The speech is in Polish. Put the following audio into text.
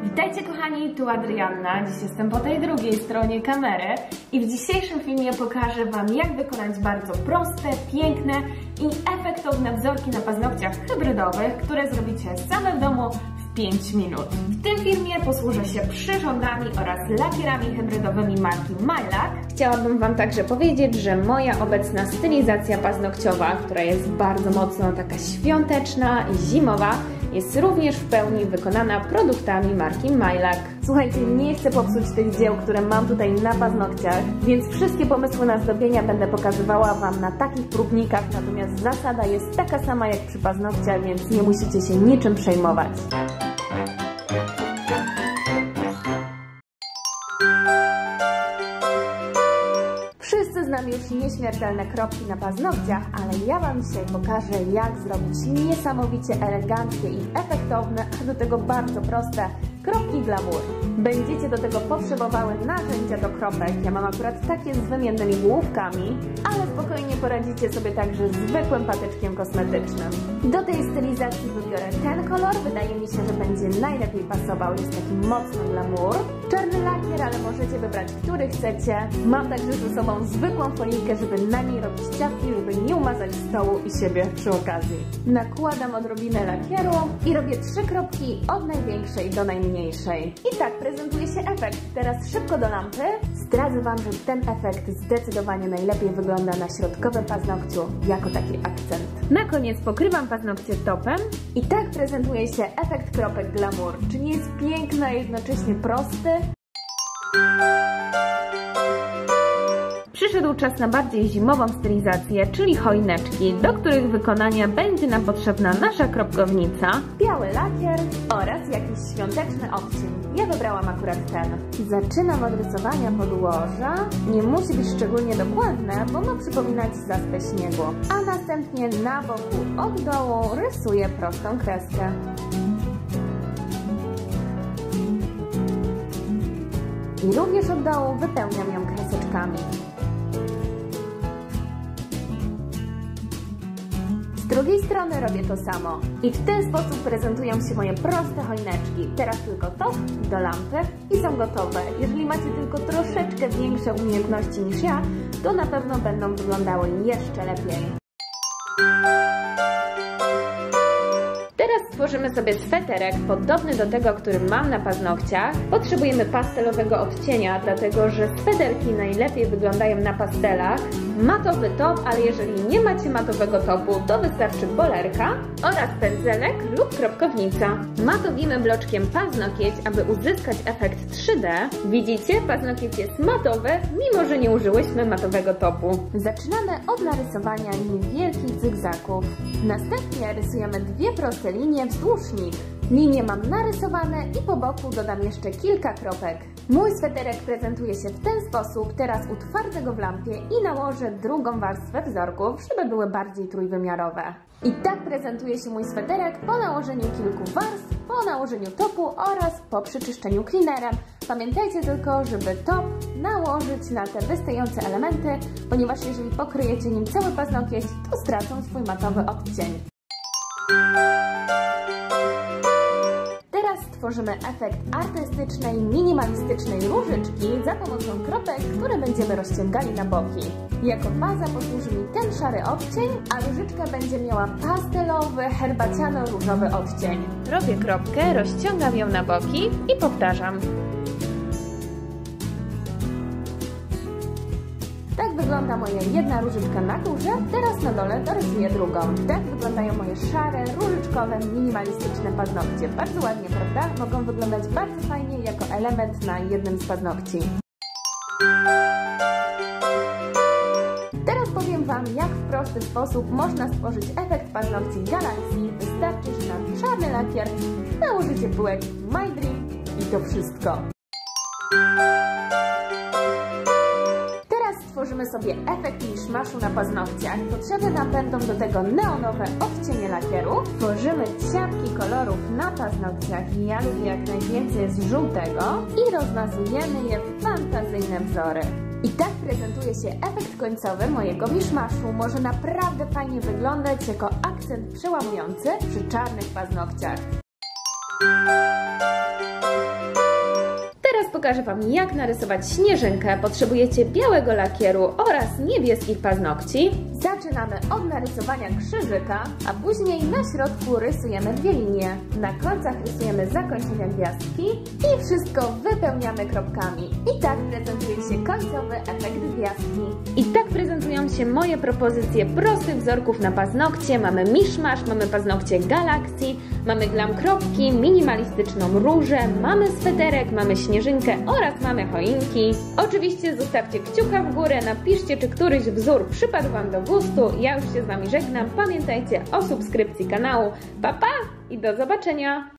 Witajcie kochani, tu Adrianna. Dziś jestem po tej drugiej stronie kamery i w dzisiejszym filmie pokażę Wam, jak wykonać bardzo proste, piękne i efektowne wzorki na paznokciach hybrydowych, które zrobicie same w domu w 5 minut. W tym filmie posłużę się przyrządami oraz lakierami hybrydowymi marki Mylac. Chciałabym Wam także powiedzieć, że moja obecna stylizacja paznokciowa, która jest bardzo mocno taka świąteczna i zimowa, jest również w pełni wykonana produktami marki Mylac. Słuchajcie, nie chcę popsuć tych dzieł, które mam tutaj na paznokciach, więc wszystkie pomysły na zdobienia będę pokazywała Wam na takich próbnikach, natomiast zasada jest taka sama jak przy paznokciach, więc nie musicie się niczym przejmować. Wszyscy znamy już nieśmiertelne kropki na paznokciach, ale ja Wam dzisiaj pokażę, jak zrobić niesamowicie eleganckie i efektowne, a do tego bardzo proste kropki glamour. Będziecie do tego potrzebowały narzędzia do kropek. Ja mam akurat takie z wymiennymi główkami, ale spokojnie poradzicie sobie także z zwykłym patyczkiem kosmetycznym. Do tej stylizacji wybiorę ten kolor. Wydaje mi się, że będzie najlepiej pasował. Jest taki mocno glamour. Czarny lakier, ale możecie wybrać, który chcecie. Mam także ze sobą zwykłą folijkę, żeby na niej robić ciapki, żeby nie umazać stołu i siebie przy okazji. Nakładam odrobinę lakieru i robię 3 kropki od największej do najmniejszej. I tak prezentuje się efekt. Teraz szybko do lampy. Zdradzę Wam, że ten efekt zdecydowanie najlepiej wygląda na środkowym paznokciu jako taki akcent. Na koniec pokrywam paznokcie topem i tak prezentuje się efekt kropek glamour. Czy nie jest piękny, a jednocześnie prosty? Przyszedł czas na bardziej zimową stylizację, czyli choineczki, do których wykonania będzie nam potrzebna nasza kropkownica, biały lakier oraz jakiś świąteczny odcień. Ja wybrałam akurat ten. Zaczynam od rysowania podłoża. Nie musi być szczególnie dokładne, bo ma przypominać zaspę śniegu. A następnie na boku od dołu rysuję prostą kreskę. I również od dołu wypełniam ją kreseczkami. Z drugiej strony robię to samo. I w ten sposób prezentują się moje proste choineczki. Teraz tylko top do lampy i są gotowe. Jeżeli macie tylko troszeczkę większe umiejętności niż ja, to na pewno będą wyglądały jeszcze lepiej. Teraz stworzymy sobie sweterek podobny do tego, który mam na paznokciach. Potrzebujemy pastelowego odcienia, dlatego że sweterki najlepiej wyglądają na pastelach. Matowy top, ale jeżeli nie macie matowego topu, to wystarczy bolerka oraz pędzelek lub kropkownica. Matowimy bloczkiem paznokieć, aby uzyskać efekt 3D. Widzicie? Paznokieć jest matowy, mimo że nie użyłyśmy matowego topu. Zaczynamy od narysowania niewielkich zygzaków. Następnie rysujemy 2 proste linie wzdłuż nich. Linie mam narysowane i po boku dodam jeszcze kilka kropek. Mój sweterek prezentuje się w ten sposób. Teraz utwardzę go w lampie i nałożę drugą warstwę wzorków, żeby były bardziej trójwymiarowe. I tak prezentuje się mój sweterek po nałożeniu kilku warstw, po nałożeniu topu oraz po przyczyszczeniu cleanerem. Pamiętajcie tylko, żeby top nałożyć na te wystające elementy, ponieważ jeżeli pokryjecie nim cały paznokieć, to stracą swój matowy odcień. Teraz stworzymy efekt artystycznej, minimalistycznej różyczki za pomocą kropek, które będziemy rozciągali na boki. Jako baza posłuży mi ten szary odcień, a różyczka będzie miała pastelowy, herbaciano-różowy odcień. Robię kropkę, rozciągam ją na boki i powtarzam. Tak wygląda moja jedna różyczka na górze, teraz na dole dorysuję drugą. Tak wyglądają moje szare, różyczkowe, minimalistyczne paznokcie. Bardzo ładnie, prawda? Mogą wyglądać bardzo fajnie jako element na jednym z paznokci. Teraz powiem Wam, jak w prosty sposób można stworzyć efekt paznokci Galaxy. Wystarczy, że na czarny lakier nałożycie pyłek My Dream i to wszystko. Stworzymy sobie efekt miszmaszu na paznokciach. Potrzebne nam będą do tego neonowe odcienie lakieru. Tworzymy ciapki kolorów na paznokciach. Ja lubię jak najwięcej z żółtego i rozmazujemy je w fantazyjne wzory. I tak prezentuje się efekt końcowy mojego miszmaszu. Może naprawdę fajnie wyglądać jako akcent przełamujący przy czarnych paznokciach. pokażę Wam, jak narysować śnieżynkę. Potrzebujecie białego lakieru oraz niebieskich paznokci. Zaczynamy od narysowania krzyżyka, a później na środku rysujemy dwie linie. Na końcach rysujemy zakończenia gwiazdki i wszystko wypełniamy kropkami. I tak prezentuje się końcowy efekt gwiazdki. I tak prezentują się moje propozycje prostych wzorków na paznokcie. Mamy miszmasz, mamy paznokcie galaksji, mamy glam kropki, minimalistyczną różę, mamy sweterek, mamy śnieżynkę oraz mamy choinki. Oczywiście zostawcie kciuka w górę, napiszcie, czy któryś wzór przypadł Wam do gustu. Ja już się z Wami żegnam. Pamiętajcie o subskrypcji kanału. Pa, pa i do zobaczenia!